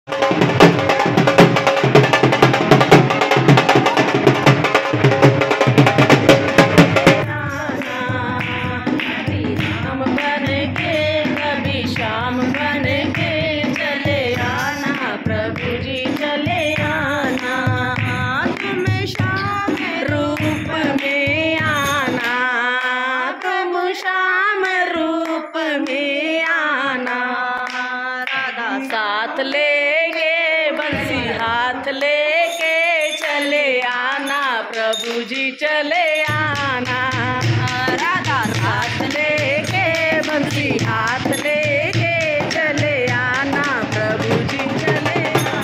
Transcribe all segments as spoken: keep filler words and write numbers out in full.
साथ लेके बंसी हाथ लेके चले आना प्रभु जी चले आना। राधा साथ लेके बंसी हाथ लेके चले आना प्रभु जी चले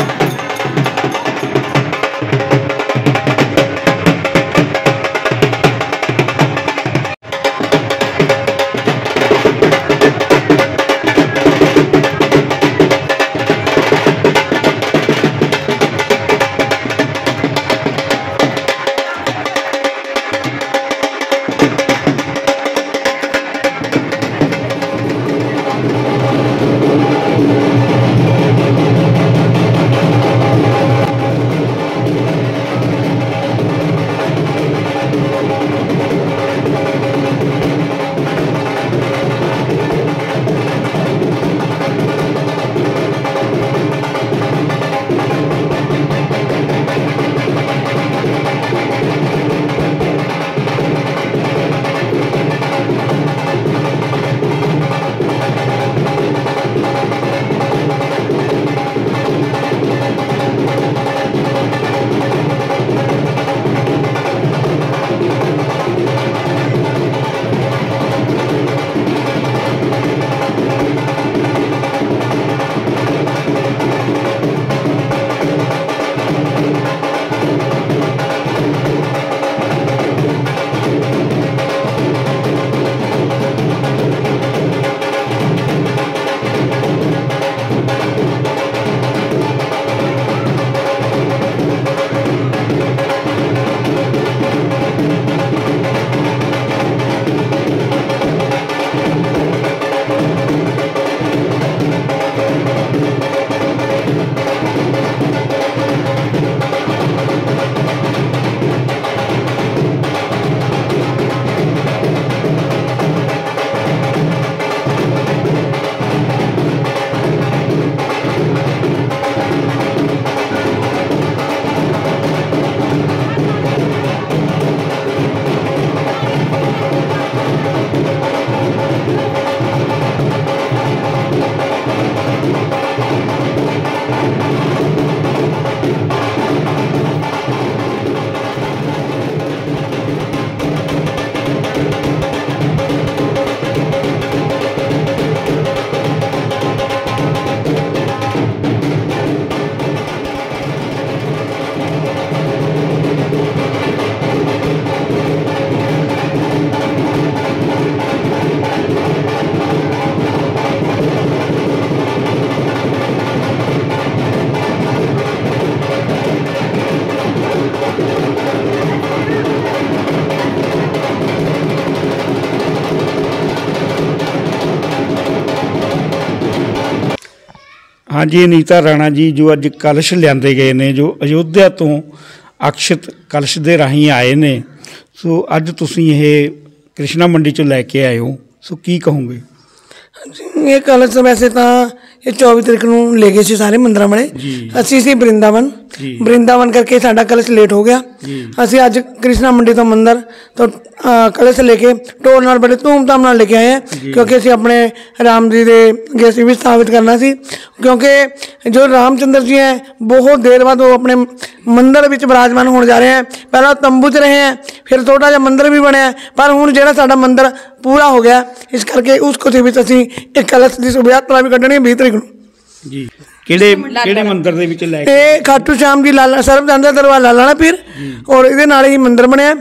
हाँ जी अनीता राणा जी जो अज कलश लियाते गए ने जो अयोध्या तो अक्षत कलश के राही आए ने सो अज तुसीं ये कृष्णा मंडी चो लैके आए हो सो की कहोगे? ये कलश वैसे तो ये चौबीस तरीक को ले गए सी सारे मंदिर वाले असी सी वृंदावन वृंदावन करके साडा कलश लेट हो गया। असी अज कृष्णा मंडी तो मंदिर तो कलश लेके टोल नाल बड़े धूमधाम नाल लेके आए हैं क्योंकि असी अपने राम जी के अगे भी स्थापित करना सी क्योंकि जो रामचंद्र जी हैं बहुत देर बाद वो अपने मंदिर विच विराजमान होने जा रहे हैं। पहला तंबू च रहे हैं फिर थोड़ा जिहा मंदिर भी बनया पर हुण जिहड़ा साडा मंदिर पूरा हो गया इस करके उस खुशी विच असी एक कलश की शोभा यात्रा भी कड्ढनी बीस तरीक नूं जी। किहड़े किहड़े मंदिर दे विच लै के ये खाटू श्याम जी लाला सर्बचंद दा दरबार लालाना पीर और इहदे नाल ही मंदिर बनया।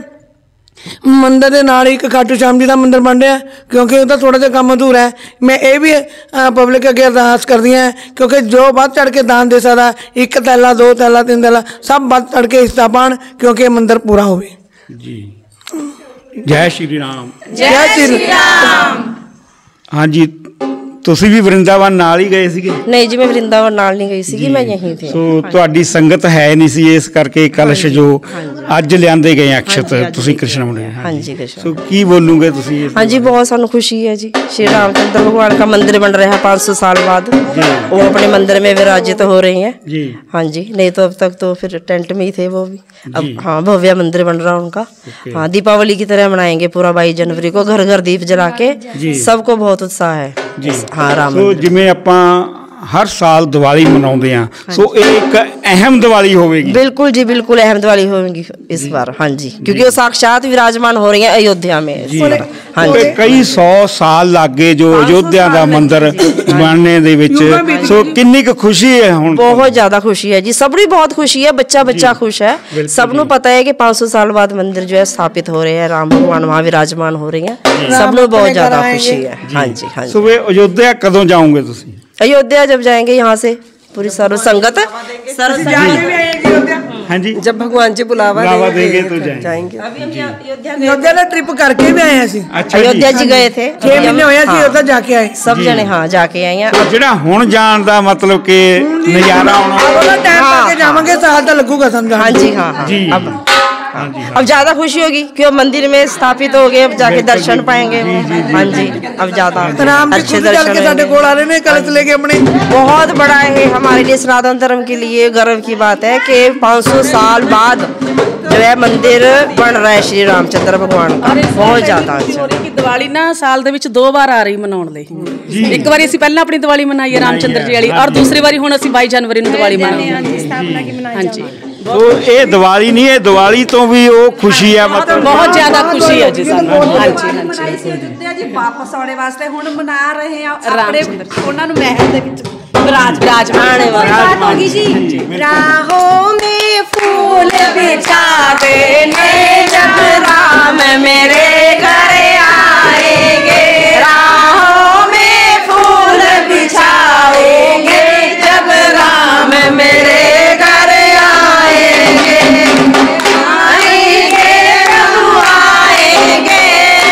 मंदिर के नाल एक खाटू श्याम जी का मंदिर बन रहा है क्योंकि उसका थोड़ा जिहा काम अधूरा है। मैं ये भी पब्लिक अगे अरदास करदी हां क्योंकि जो वध चढ़ के दान दे सकदा एक थैला दो थैला तीन थैला सब वध चढ़ के हिस्सा पाण क्योंकि मंदिर पूरा होवे जी। जय श्री राम जय श्री राम। हाँ जी ਤੁਸੀਂ ਵੀ ਵਰਿੰਦਾਵਨ ਨਾਲ ਹੀ ਗਏ ਸੀਗੇ? नहीं जी मैं वृंदावन नाल नहीं गई सी, मैं यहीं थी। ਸੋ ਤੁਹਾਡੀ ਸੰਗਤ ਹੈ ਨਹੀਂ ਸੀ, ਇਸ ਕਰਕੇ ਕਲਸ਼ ਜੋ ਅੱਜ ਲਿਆਂਦੇ ਗਏ ਅਕਸ਼ਤ ਤੁਸੀਂ ਕ੍ਰਿਸ਼ਨ ਮੰਡੀ। हाँ जी कृष्ण। ਸੋ ਕੀ ਬੋਲੂਗੇ ਤੁਸੀਂ ਇਸ हाँ जी बहुत सानू खुशी है जी, श्री रामचंद्र भगवान का मंदिर बन रहा है पाँच सौ साल बाद, वो अपने मंदिर में विराजित हो रही हैं जी। हाँ जी, नहीं तो अब तक तो फिर टेंट में ही थे वो भी, अब हाँ भव्य मंदिर बन रहा उनका। हाँ दीपावली की तरह मनाएंगे पूरा बाईस जनवरी को, घर घर दीप जला के, सबको बहुत उत्साह है जी। हाँ राम ਸੋ ਜਿਵੇਂ ਆਪਾਂ हर साल दिवाली मनाते हैं, सो एक अहम दिवाली होगी। बिल्कुल जी बिल्कुल अहम दिवाली होगी इस बार। हाँ जी क्योंकि वो साक्षात विराजमान हो रही है अयोध्या में। हाँ जी कई सौ साल लग गए जो अयोध्या का मंदिर बनने दे विच, सो कितनी क खुशी है हुण? बहुत ज्यादा खुशी है जी, सबनी बहुत खुशी है, बच्चा बच्चा खुश है, सबनों पता है कि पाँच सौ साल बाद मंदिर जो है स्थापित हो रहे हैं, राम भगवान वहाँ विराजमान हो रहे हैं, सबनों बहुत ज्यादा खुशी है। हाँ जी हाँ जी। सो वे अयोध्या कदों जाओगे तुसी? अयोध्या जब जाएंगे यहाँ से पूरी सर्व संगत सर्व हाँ जी जब भगवान जी बुलावा बुलावा देंगे देंगे तो जाएंगे। अयोध्या अयोध्या का ट्रिप करके भी आए हैं ਅਸੀਂ। अच्छा अयोध्या जी गए थे, छह महीने होया ਸੀ ਉੱਥੇ ਜਾ ਕੇ ਆਏ सब जने हाँ जाके आए हैं। ਜਿਹੜਾ ਹੁਣ ਜਾਣ ਦਾ ਮਤਲਬ ਕਿ ਨਜ਼ਾਰਾ ਆਉਣਾ ਉਹਦਾ ਟਾਈਮ ਲਾ ਕੇ ਜਾਵਾਂਗੇ, ਸਾਲ ਤਾਂ ਲੱਗੂਗਾ ਸਾਨੂੰ। हाँ जी हाँ हाँ जी। अब अब ज्यादा खुशी होगी कि अब मंदिर में स्थापित हो गए, अब जाके दर्शन पाएंगे। हाँ जी अब ज्यादा राम जी अच्छे खुद चल के साडे कोल आ रहे ने, कलश लेके अपने। बहुत बड़ा है हमारे लिए, सनातन धर्म के लिए गर्व की बात है कि पाँच सौ साल बाद जो है मंदिर बन रहा है श्री रामचंद्र भगवान का। बहुत ज्यादा अच्छा ਕਿ ਦੀਵਾਲੀ ਨਾ ਸਾਲ ਦੇ ਵਿੱਚ ਦੋ ਵਾਰ ਆ ਰਹੀ ਮਨਾਉਣ ਲਈ। ਇੱਕ ਵਾਰੀ ਅਸੀਂ ਪਹਿਲਾਂ ਆਪਣੀ ਦੀਵਾਲੀ ਮਨਾਈ ਹੈ ਰਾਮਚੰਦਰ ਜੀ ਵਾਲੀ, ਔਰ ਦੂਸਰੀ ਵਾਰੀ ਹੁਣ ਅਸੀਂ ਬਾਈ ਜਨਵਰੀ ਨੂੰ ਦੀਵਾਲੀ ਮਨਾਵਾਂਗੇ। ਹਾਂਜੀ तो ये दिवाली नहीं है, दिवाली तो भी वो खुशी है, मतलब ਬਹੁਤ ਜ਼ਿਆਦਾ ਖੁਸ਼ੀ ਹੈ ਜੀ ਸਾਨੂੰ। ਹਾਂਜੀ ਹਾਂਜੀ ਅਯੁੱਧਿਆ ਜੀ ਵਾਪਸ ਆਉਣੇ ਵਾਸਤੇ ਹੁਣ ਮਨਾ ਰਹੇ ਆ ਆਪਣੇ ਉਹਨਾਂ ਨੂੰ ਮਹਿਲ ਦੇ ਵਿੱਚ ਵਿਰਾਜ ਵਿਰਾਜ आने वाला ਹੋ ਗਈ ਜੀ। राहों में फूल बिछाते हैं जब राम मेरे घर आएंगे, राहों में फूल बिछाएंगे जब राम मेरे घर आएंगे, आएंगे प्रभु आएंगे,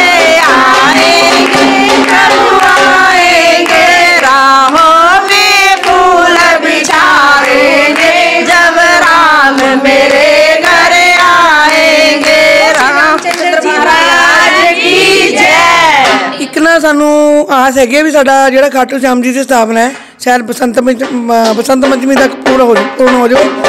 आएंगे प्रभु आएंगे, राहों में फूल बिछाएंगे जब राम मेरे घर आएंगे, रामचंद्र महाराज की जय। ਇੱਕ ਨਾ ਸਾਨੂੰ ਆਸ ਹੈਗੀ ਹੈ ਵੀ ਸਾਡਾ ਜਿਹੜਾ ਖਾਟੂ ਸ਼ਾਮ ਜੀ ਦੀ ਸਥਾਪਨਾ ਹੈ ਸ਼ਾਇਦ ਬਸੰਤ ਪੰਚ ਬਸੰਤ ਪੰਚਮੀ ਤੱਕ ਪੂਰਾ ਹੋ ਜਾਵੇ, ਪੂਰਨ ਹੋ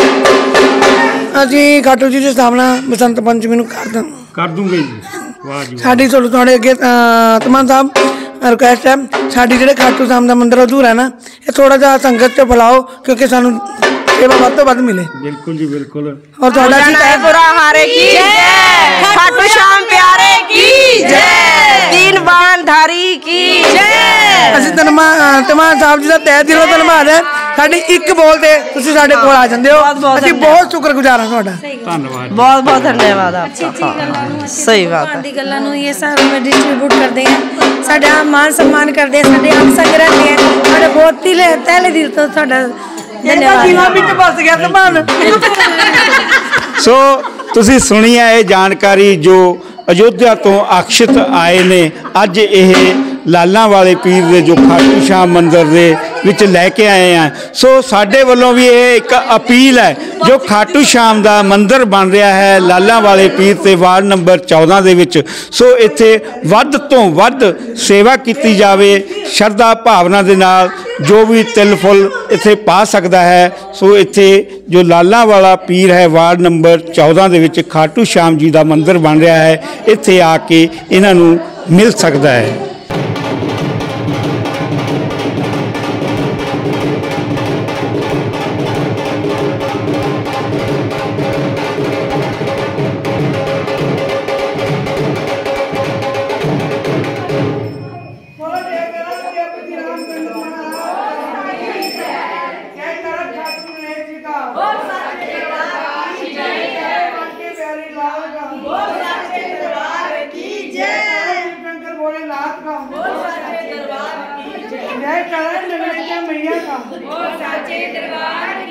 ਜਾਵੇ। ਅਸੀਂ ਖਾਟੂ ਜੀ ਦੀ ਸਥਾਪਨਾ ਬਸੰਤ ਪੰਚਮੀ ਨੂੰ ਕਰ ਦਾਂ कर दूंगे जी। वाह जी ਸਾਡੀ ਤੁਹਾਨੂੰ ਤੁਹਾਡੇ ਅੱਗੇ ਤਮਾਮ ਸਾਹਿਬ ਰਿਕੁਐਸਟ ਹੈ, ਸਾਡੀ ਜਿਹੜੇ ਖਾਟੂ ਸ਼ਾਮ ਦਾ ਮੰਦਿਰ ਅਧੂਰਾ ਹੈ ਨਾ, ਇਹ ਥੋੜਾ ਜਿਹਾ ਸੰਗਤ 'ਚ ਫੈਲਾਓ ਕਿਉਂਕਿ ਸਾਨੂੰ ਸੇਵਾ ਵੱਧ ਤੋਂ ਵੱਧ ਮਿਲੇ। बिल्कुल जी बिल्कुल। ਔਰ ਤੁਹਾਡਾ बुरा हारे की जय, खाटू श्याम प्यारे की जय, तीन बाण धारी की जय। ਅਸੀਂ ਧੰਨਵਾਦ ਤਮਾਮ ਸਾਹਿਬ ਜੀ ਦਾ ਤਹਿ ਦਿਲੋਂ ਧੰਨਵਾਦ ਹੈ, ਸਾਡੀ ਇੱਕ ਬੋਲ ਤੇ ਤੁਸੀਂ ਸਾਡੇ ਕੋਲ ਆ ਜਾਂਦੇ ਹੋ, ਅਸੀਂ ਬਹੁਤ ਸ਼ੁਕਰਗੁਜ਼ਾਰ ਹਾਂ ਤੁਹਾਡਾ। धन्यवाद। बहुत बहुत धन्यवाद आपका। सही बात है। ਦੀ ਗੱਲਾਂ ਨੂੰ ਇਹ ਸਾਰਾ ਮੈਂ ਡਿਸਟ੍ਰੀਬਿਊਟ ਕਰਦੇ ਆ, ਸਾਡਾ ਮਾਨ ਸਨਮਾਨ ਕਰਦੇ ਆ, ਸਾਡੇ ਅੰਗ ਸੰਗ ਰਹਿੰਦੇ ਆ, ਸਾਡੇ ਬਹੁਤ ਹੀ ਤਹਿਲੇ ਦਿਲ ਤੋਂ ਤੁਹਾਡਾ ਇਹਦਾ ਦਿਲਾਂ ਵਿੱਚ ਵਸ ਗਿਆ ਧਮਾਨ। ਸੋ ਤੁਸੀਂ ਸੁਣੀ ਹੈ ਇਹ ਜਾਣਕਾਰੀ ਜੋ ਅਯੋਧਿਆ ਤੋਂ ਅਕਸ਼ਿਤ ਆਏ ਨੇ, ਅੱਜ ਇਹ ਲਾਲਾਂ ਵਾਲੇ ਪੀਰ ਦੇ ਜੋ ਖਾਟੂ ਸ਼ਾਮ ਮੰਦਿਰ ਦੇ ਵਿੱਚ ਲੈ ਕੇ ਆਏ ਆ। ਸੋ ਸਾਡੇ ਵੱਲੋਂ ਵੀ ਇਹ ਇੱਕ ਅਪੀਲ ਹੈ, ਜੋ ਖਾਟੂ ਸ਼ਾਮ ਦਾ ਮੰਦਿਰ ਬਣ ਰਿਹਾ ਹੈ ਲਾਲਾਂ ਵਾਲੇ ਪੀਰ ਤੇ ਵਾਰਡ ਨੰਬਰ ਚੌਦਾਂ ਦੇ ਵਿੱਚ, ਸੋ ਇੱਥੇ ਵੱਧ ਤੋਂ ਵੱਧ ਸੇਵਾ ਕੀਤੀ ਜਾਵੇ, ਸ਼ਰਧਾ ਭਾਵਨਾ ਦੇ ਨਾਲ ਜੋ ਵੀ ਤਿਲ ਫੁੱਲ ਇੱਥੇ ਪਾ ਸਕਦਾ ਹੈ। ਸੋ ਇੱਥੇ ਜੋ ਲਾਲਾਂ ਵਾਲਾ ਪੀਰ ਹੈ ਵਾਰਡ ਨੰਬਰ ਚੌਦਾਂ ਦੇ ਵਿੱਚ ਖਾਟੂ ਸ਼ਾਮ ਜੀ ਦਾ ਮੰਦਿਰ ਬਣ ਰਿਹਾ ਹੈ, ਇੱਥੇ ਆ ਕੇ ਇਹਨਾਂ ਨੂੰ ਮਿਲ ਸਕਦਾ ਹੈ। जय करण मैया का, साचे दरबार